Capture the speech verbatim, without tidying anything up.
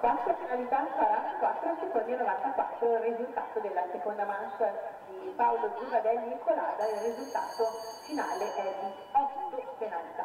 quattro penalità quarantaquattro secondi e novantaquattro, il risultato della seconda manche di Paolo Giuvadelli in colada, il risultato finale è di otto penalità.